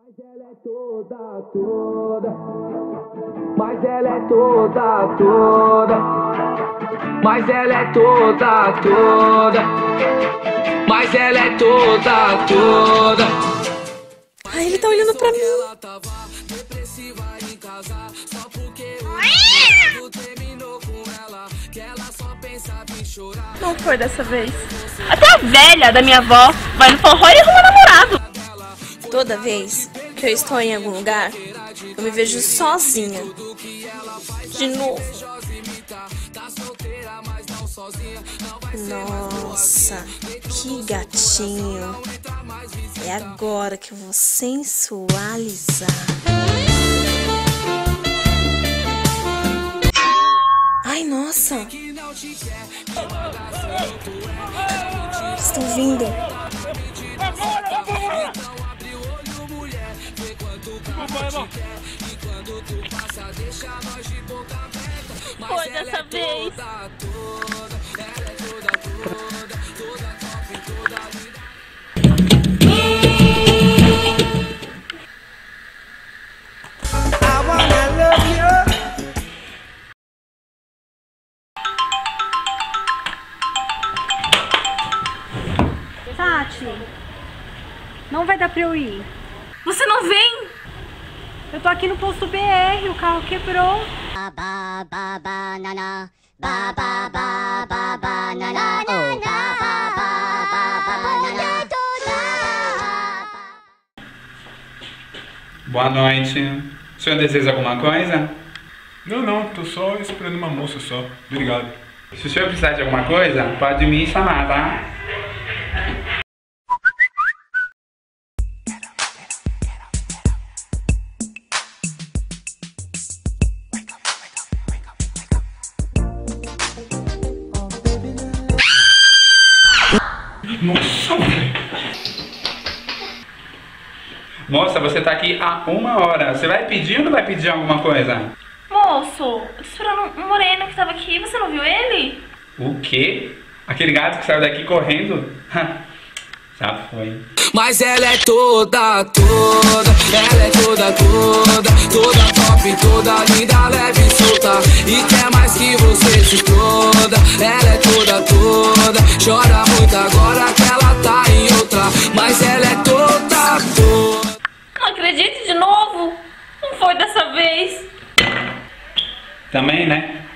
Mas ela é toda. Mas ela é toda. Mas ela é toda. Mas ela é toda. Ai, ele tá olhando pra mim. Não foi dessa vez. Até a velha da minha avó vai no forró e arruma namorado. Toda vez que eu estou em algum lugar, eu me vejo sozinha. De novo. Nossa, que gatinho. É agora que eu vou sensualizar. Ai, nossa. Estão vindo. Foi dessa vez. Tati, não vai dar pra eu ir. Você não vem? Eu tô aqui no posto BR, o carro quebrou. Boa noite. O senhor deseja alguma coisa? Não, tô só esperando uma moça só. Obrigado. Se o senhor precisar de alguma coisa, pode me chamar, tá? Nossa, velho. Moça, você tá aqui há 1 hora. Você vai pedir ou não vai pedir alguma coisa? Moço, eu tô esperando um moreno que tava aqui. Você não viu ele? O quê? Aquele gato que saiu daqui correndo? Já foi. Mas ela é toda. Ela é toda top, toda linda, leve e solta. E quer mais que você se exploda. Ela é toda. Chora muito agora que ela tá em outra. Mas ela é toda. Não acredito de novo. Não foi dessa vez. Também, né?